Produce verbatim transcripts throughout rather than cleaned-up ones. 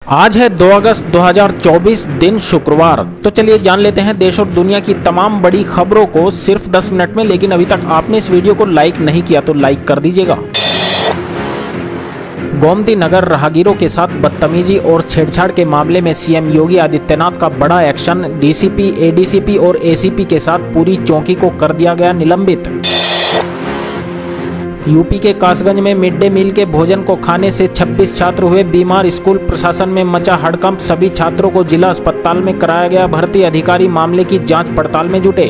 आज है दो अगस्त दो हज़ार चौबीस, दिन शुक्रवार। तो चलिए जान लेते हैं देश और दुनिया की तमाम बड़ी खबरों को सिर्फ दस मिनट में। लेकिन अभी तक आपने इस वीडियो को लाइक नहीं किया तो लाइक कर दीजिएगा। गोमती नगर राहगीरों के साथ बदतमीजी और छेड़छाड़ के मामले में सीएम योगी आदित्यनाथ का बड़ा एक्शन। डीसीपी, एडीसीपी और एसीपी के साथ पूरी चौकी को कर दिया गया निलंबित। यूपी के कासगंज में मिड डे मील के भोजन को खाने से छब्बीस छात्र हुए बीमार। स्कूल प्रशासन में मचा हड़कंप। सभी छात्रों को जिला अस्पताल में कराया गया भर्ती। अधिकारी मामले की जांच पड़ताल में जुटे।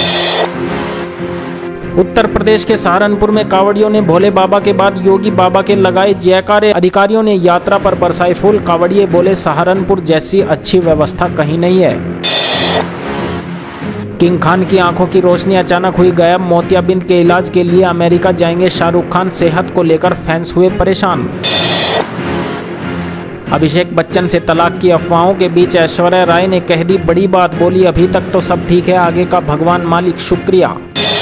उत्तर प्रदेश के सहारनपुर में कांवड़ियों ने भोले बाबा के बाद योगी बाबा के लगाए जयकारे। अधिकारियों ने यात्रा पर बरसाए फूल। कांवड़िए बोले सहारनपुर जैसी अच्छी व्यवस्था कहीं नहीं है। किंग खान की आंखों की रोशनी अचानक हुई गायब। मोतियाबिंद के इलाज के लिए अमेरिका जाएंगे शाहरुख खान। सेहत को लेकर फैंस हुए परेशान। अभिषेक बच्चन से तलाक की अफवाहों के बीच ऐश्वर्या राय ने कह दी बड़ी बात। बोली अभी तक तो सब ठीक है, आगे का भगवान मालिक शुक्रिया।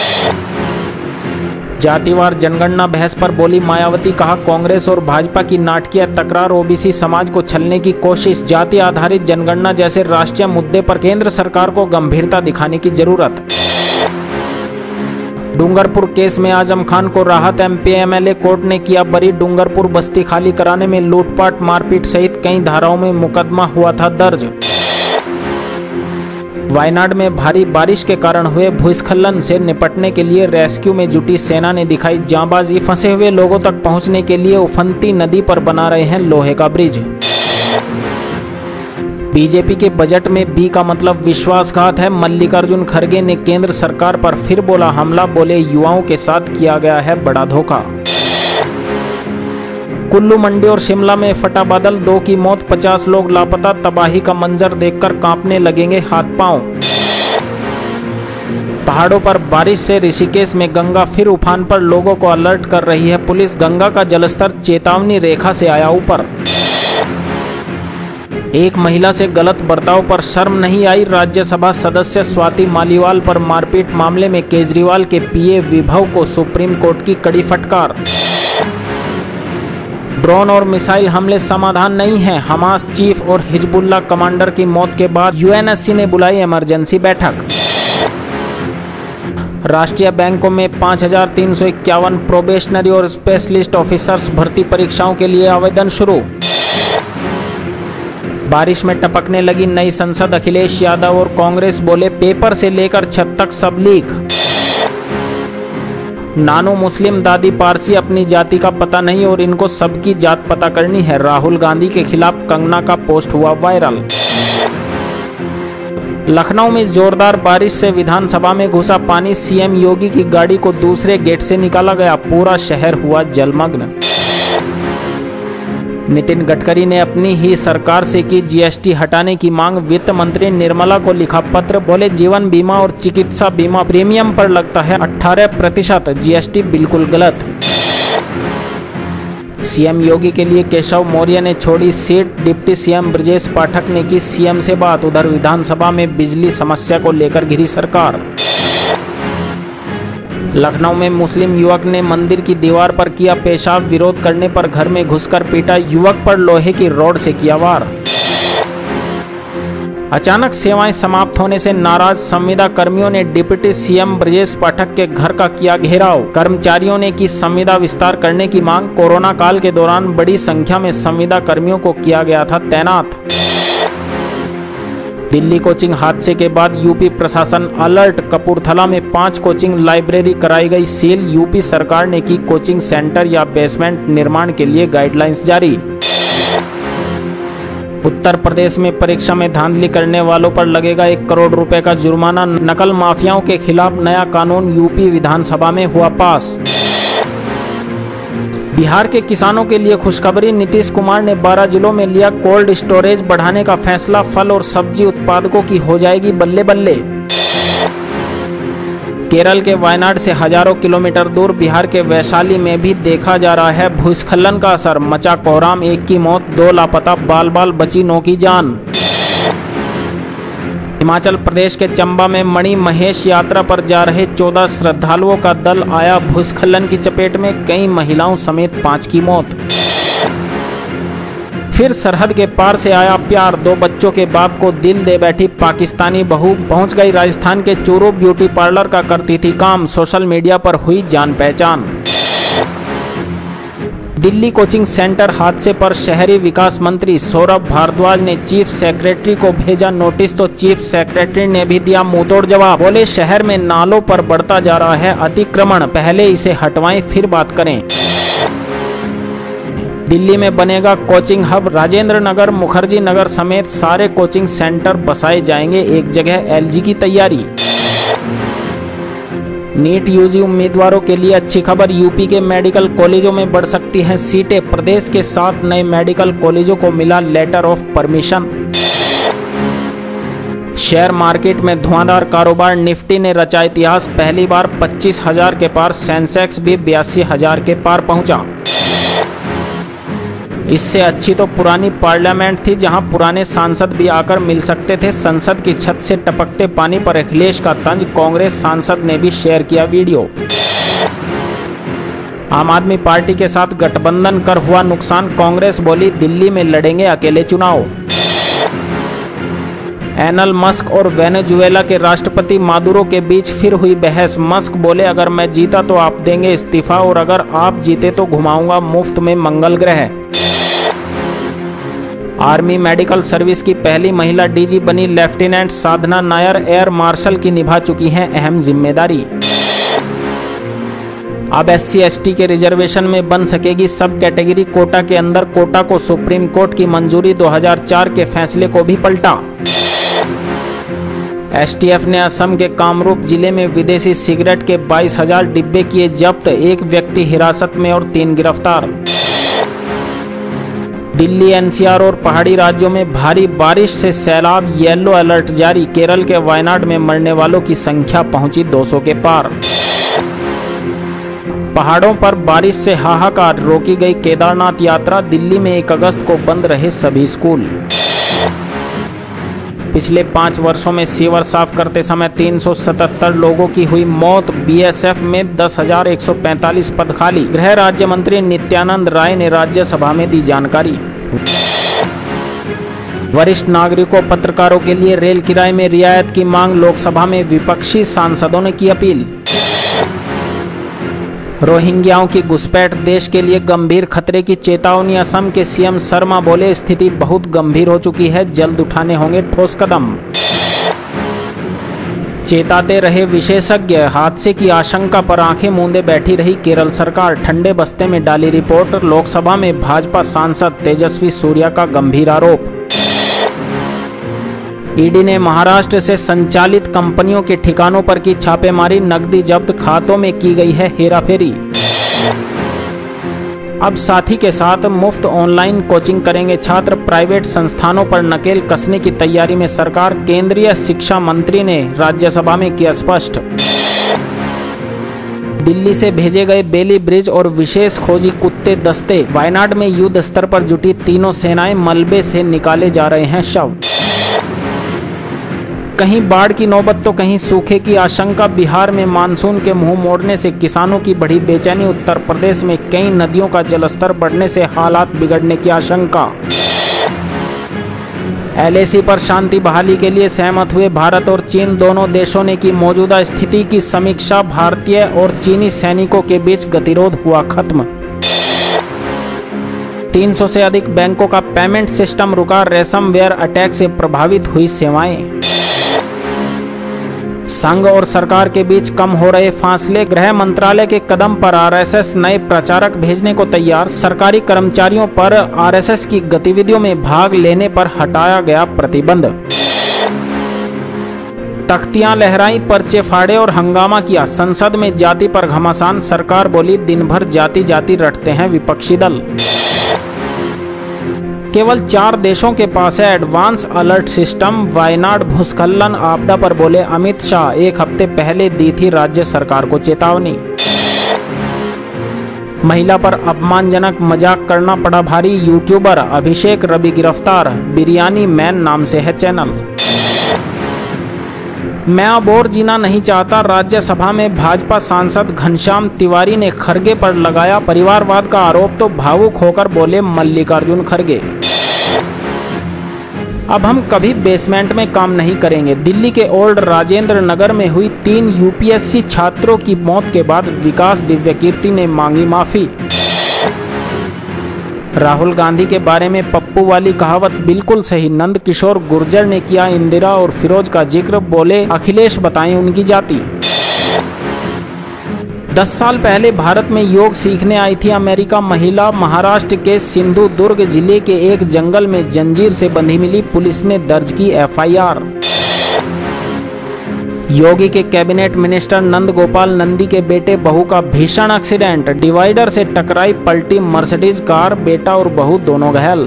जातिवार जनगणना बहस पर बोली मायावती। कहा कांग्रेस और भाजपा की नाटकीय तकरार ओबीसी समाज को छलने की कोशिश। जाति आधारित जनगणना जैसे राष्ट्रीय मुद्दे पर केंद्र सरकार को गंभीरता दिखाने की जरूरत। डूंगरपुर केस में आजम खान को राहत। एमपी एमएलए कोर्ट ने किया बरी। डूंगरपुर बस्ती खाली कराने में लूटपाट मारपीट सहित कई धाराओं में मुकदमा हुआ था दर्ज। वायनाड में भारी बारिश के कारण हुए भूस्खलन से निपटने के लिए रेस्क्यू में जुटी सेना ने दिखाई जांबाजी। फंसे हुए लोगों तक पहुंचने के लिए उफनती नदी पर बना रहे हैं लोहे का ब्रिज। बीजेपी के बजट में बी का मतलब विश्वासघात है। मल्लिकार्जुन खड़गे ने केंद्र सरकार पर फिर बोला हमला। बोले युवाओं के साथ किया गया है बड़ा धोखा। कुल्लू, मंडी और शिमला में फटा बादल। दो की मौत, पचास लोग लापता। तबाही का मंजर देखकर कांपने लगेंगे हाथ पांव। पहाड़ों पर बारिश से ऋषिकेश में गंगा फिर उफान पर। लोगों को अलर्ट कर रही है पुलिस। गंगा का जलस्तर चेतावनी रेखा से आया ऊपर। एक महिला से गलत बर्ताव पर शर्म नहीं आई। राज्यसभा सदस्य स्वाति मालीवाल पर मारपीट मामले में केजरीवाल के पीए विभव को सुप्रीम कोर्ट की कड़ी फटकार। ड्रोन और मिसाइल हमले समाधान नहीं है। हमास चीफ और हिजबुल्लाह कमांडर की मौत के बाद यूएनएससी ने बुलाई इमरजेंसी बैठक। राष्ट्रीय बैंकों में पाँच हजार तीन सौ इक्यावन प्रोबेशनरी और स्पेशलिस्ट ऑफिसर्स भर्ती परीक्षाओं के लिए आवेदन शुरू। बारिश में टपकने लगी नई संसद। अखिलेश यादव और कांग्रेस बोले पेपर से लेकर छत तक सब लीक। नानो मुस्लिम, दादी पारसी, अपनी जाति का पता नहीं और इनको सबकी जात पता करनी है। राहुल गांधी के खिलाफ कंगना का पोस्ट हुआ वायरल। लखनऊ में जोरदार बारिश से विधानसभा में घुसा पानी। सीएम योगी की गाड़ी को दूसरे गेट से निकाला गया। पूरा शहर हुआ जलमग्न। नितिन गडकरी ने अपनी ही सरकार से की जीएसटी हटाने की मांग। वित्त मंत्री निर्मला को लिखा पत्र। बोले जीवन बीमा और चिकित्सा बीमा प्रीमियम पर लगता है अठारह प्रतिशत जीएसटी, बिल्कुल गलत। सीएम योगी के लिए केशव मौर्य ने छोड़ी seat. Deputy CM Brajesh Pathak ने की सीएम से बात। उधर विधानसभा में बिजली समस्या को लेकर घिरी सरकार। लखनऊ में मुस्लिम युवक ने मंदिर की दीवार पर किया पेशाब। विरोध करने पर घर में घुसकर पीटा। युवक पर लोहे की रॉड से किया वार। अचानक सेवाएं समाप्त होने से नाराज संविदा कर्मियों ने डिप्टी सीएम ब्रजेश पाठक के घर का किया घेराव। कर्मचारियों ने की संविदा विस्तार करने की मांग। कोरोना काल के दौरान बड़ी संख्या में संविदा कर्मियों को किया गया था तैनात। दिल्ली कोचिंग हादसे के बाद यूपी प्रशासन अलर्ट। कपूरथला में पांच कोचिंग लाइब्रेरी कराई गई सील। यूपी सरकार ने की कोचिंग सेंटर या बेसमेंट निर्माण के लिए गाइडलाइंस जारी। उत्तर प्रदेश में परीक्षा में धांधली करने वालों पर लगेगा एक करोड़ रुपए का जुर्माना। नकल माफियाओं के खिलाफ नया कानून यूपी विधानसभा में हुआ पास। बिहार के किसानों के लिए खुशखबरी। नीतीश कुमार ने बारह जिलों में लिया कोल्ड स्टोरेज बढ़ाने का फैसला। फल और सब्जी उत्पादकों की हो जाएगी बल्ले बल्ले। केरल के वायनाड से हजारों किलोमीटर दूर बिहार के वैशाली में भी देखा जा रहा है भूस्खलन का असर। मचा कोहराम, एक की मौत, दो लापता, बाल बाल बची नौ की जान। हिमाचल प्रदेश के चंबा में मणि महेश यात्रा पर जा रहे चौदह श्रद्धालुओं का दल आया भूस्खलन की चपेट में। कई महिलाओं समेत पांच की मौत। फिर सरहद के पार से आया प्यार, दो बच्चों के बाप को दिल दे बैठी पाकिस्तानी बहू पहुंच गई राजस्थान के चूरू ब्यूटी पार्लर का करती थी काम, सोशल मीडिया पर हुई जान पहचान। दिल्ली कोचिंग सेंटर हादसे पर शहरी विकास मंत्री सौरभ भारद्वाज ने चीफ सेक्रेटरी को भेजा नोटिस, तो चीफ सेक्रेटरी ने भी दिया मुंहतोड़ जवाब। बोले शहर में नालों पर बढ़ता जा रहा है अतिक्रमण, पहले इसे हटवाएं फिर बात करें। दिल्ली में बनेगा कोचिंग हब, राजेंद्र नगर, मुखर्जी नगर समेत सारे कोचिंग सेंटर बसाए जाएंगे एक जगह, एलजी की तैयारी। नीट यूजी उम्मीदवारों के लिए अच्छी खबर, यूपी के मेडिकल कॉलेजों में बढ़ सकती हैं सीटें, प्रदेश के सात नए मेडिकल कॉलेजों को मिला letter of permission. Share market में धुआंधार कारोबार, निफ्टी ने रचा इतिहास, पहली बार पच्चीस हजार के पार, सेंसेक्स भी बयासी हजार के पार पहुंचा। इससे अच्छी तो पुरानी पार्लियामेंट थी जहां पुराने सांसद भी आकर मिल सकते थे। संसद की छत से टपकते पानी पर अखिलेश का तंज, कांग्रेस सांसद ने भी शेयर किया वीडियो। आम आदमी पार्टी के साथ गठबंधन कर हुआ नुकसान, कांग्रेस बोली दिल्ली में लड़ेंगे अकेले चुनाव। एलन मस्क और वेनेजुएला के राष्ट्रपति मादुरो के बीच फिर हुई बहस, मस्क बोले अगर मैं जीता तो आप देंगे इस्तीफा और अगर आप जीते तो घुमाऊंगा मुफ्त में मंगल ग्रह। आर्मी मेडिकल सर्विस की पहली महिला डीजी बनी lieutenant Sadhana Nair, air marshal की निभा चुकी हैं अहम जिम्मेदारी। अब एससी एसटी के रिजर्वेशन में बन सकेगी सब कैटेगरी, कोटा के अंदर कोटा को सुप्रीम कोर्ट की मंजूरी, दो हज़ार चार के फैसले को भी पलटा। एसटीएफ ने असम के कामरूप जिले में विदेशी सिगरेट के बाईस हजार डिब्बे किए जब्त, एक व्यक्ति हिरासत में और तीन गिरफ्तार। दिल्ली, एनसीआर और पहाड़ी राज्यों में भारी बारिश से सैलाब, येलो अलर्ट जारी, केरल के वायनाड में मरने वालों की संख्या पहुंची दो सौ के पार। पहाड़ों पर बारिश से हाहाकार, रोकी गई केदारनाथ यात्रा, दिल्ली में एक अगस्त को बंद रहे सभी स्कूल। पिछले पाँच वर्षों में सीवर साफ करते समय तीन सौ सतहत्तर लोगों की हुई मौत, बीएसएफ में दस हजार एक सौ पैंतालीस पद खाली, गृह राज्य मंत्री नित्यानंद राय ने राज्यसभा में दी जानकारी। वरिष्ठ नागरिकों पत्रकारों के लिए रेल किराए में रियायत की मांग, लोकसभा में विपक्षी सांसदों ने की अपील। रोहिंग्याओं की घुसपैठ देश के लिए गंभीर खतरे की चेतावनी, असम के सीएम शर्मा बोले स्थिति बहुत गंभीर हो चुकी है, जल्द उठाने होंगे ठोस कदम। चेताते रहे विशेषज्ञ, हादसे की आशंका पर आंखें मूंदे बैठी रही केरल सरकार, ठंडे बस्ते में डाली रिपोर्ट, लोकसभा में भाजपा सांसद तेजस्वी सूर्या का गंभीर आरोप। ईडी ने महाराष्ट्र से संचालित कंपनियों के ठिकानों पर की छापेमारी, नकदी जब्त, खातों में की गई है हेराफेरी। अब साथी के साथ मुफ्त ऑनलाइन कोचिंग करेंगे छात्र, प्राइवेट संस्थानों पर नकेल कसने की तैयारी में सरकार, केंद्रीय शिक्षा मंत्री ने राज्यसभा में किया स्पष्ट। दिल्ली से भेजे गए बेली ब्रिज और विशेष खोजी कुत्ते दस्ते, वायनाड में युद्ध स्तर पर जुटी तीनों सेनाएं, मलबे से निकाले जा रहे हैं शव। कहीं बाढ़ की नौबत तो कहीं सूखे की आशंका, बिहार में मानसून के मुंह मोड़ने से किसानों की बढ़ी बेचैनी, उत्तर प्रदेश में कई नदियों का जलस्तर बढ़ने से हालात बिगड़ने की आशंका। एलएसी पर शांति बहाली के लिए सहमत हुए भारत और चीन, दोनों देशों ने की मौजूदा स्थिति की समीक्षा, भारतीय और चीनी सैनिकों के बीच गतिरोध हुआ खत्म। तीन सौ से अधिक बैंकों का पेमेंट सिस्टम रुका, रेसमवेयर अटैक से प्रभावित हुई सेवाएं। संघ और सरकार के बीच कम हो रहे फासले, गृह मंत्रालय के कदम पर आरएसएस नए प्रचारक भेजने को तैयार, सरकारी कर्मचारियों पर आरएसएस की गतिविधियों में भाग लेने पर हटाया गया प्रतिबंध। तख्तियां लहराई, पर्चे फाड़े और हंगामा किया, संसद में जाति पर घमासान, सरकार बोली दिन भर जाति जाति रटते हैं विपक्षी दल। केवल चार देशों के पास है एडवांस अलर्ट सिस्टम, वायनाड भूस्खलन आपदा पर बोले अमित शाह, एक हफ्ते पहले दी थी राज्य सरकार को चेतावनी। महिला पर अपमानजनक मजाक करना पड़ा भारी, यूट्यूबर अभिषेक रवि गिरफ्तार, बिरयानी मैन नाम से है चैनल। मैं अब और जीना नहीं चाहता, राज्यसभा में भाजपा सांसद घनश्याम तिवारी ने खरगे पर लगाया परिवारवाद का आरोप, तो भावुक होकर बोले मल्लिकार्जुन खरगे। अब हम कभी बेसमेंट में काम नहीं करेंगे। दिल्ली के ओल्ड राजेंद्र नगर में हुई तीन यूपीएससी छात्रों की मौत के बाद विकास दिव्यकीर्ति ने मांगी माफी। राहुल गांधी के बारे में पप्पू वाली कहावत बिल्कुल सही। नंद किशोर गुर्जर ने किया इंदिरा और फिरोज का जिक्र, बोले अखिलेश बताएं उनकी जाति। दस साल पहले भारत में योग सीखने आई थी अमेरिका महिला। महाराष्ट्र के सिंधु दुर्ग जिले के एक जंगल में जंजीर से बंधी मिली, पुलिस ने दर्ज की एफ आई आर। योगी के कैबिनेट मिनिस्टर नंद गोपाल नंदी के बेटे बहू का भीषण एक्सीडेंट, डिवाइडर से टकराई पलटी मर्सिडीज कार, बेटा और बहू दोनों घायल।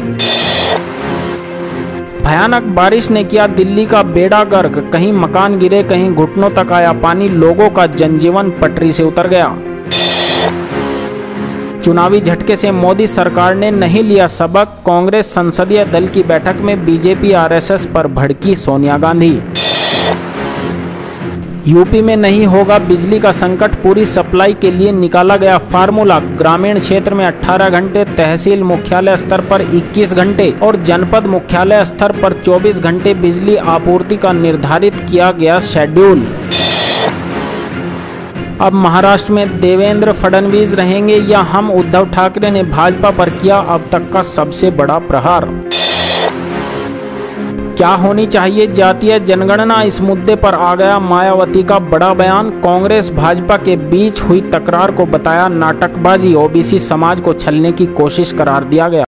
भयानक बारिश ने किया दिल्ली का बेड़ा गर्क, कहीं मकान गिरे, कहीं घुटनों तक आया पानी, लोगों का जनजीवन पटरी से उतर गया। चुनावी झटके से मोदी सरकार ने नहीं लिया सबक, कांग्रेस संसदीय दल की बैठक में बीजेपी आरएसएस पर भड़की सोनिया गांधी। यूपी में नहीं होगा बिजली का संकट, पूरी सप्लाई के लिए निकाला गया फार्मूला। ग्रामीण क्षेत्र में अठारह घंटे, तहसील मुख्यालय स्तर पर इक्कीस घंटे और जनपद मुख्यालय स्तर पर चौबीस घंटे बिजली आपूर्ति का निर्धारित किया गया शेड्यूल। अब महाराष्ट्र में देवेंद्र फडणवीस रहेंगे या हम, उद्धव ठाकरे ने भाजपा पर किया अब तक का सबसे बड़ा प्रहार। क्या होनी चाहिए जातीय जनगणना, इस मुद्दे पर आ गया मायावती का बड़ा बयान। कांग्रेस भाजपा के बीच हुई तकरार को बताया नाटकबाजी, ओबीसी समाज को छलने की कोशिश करार दिया गया।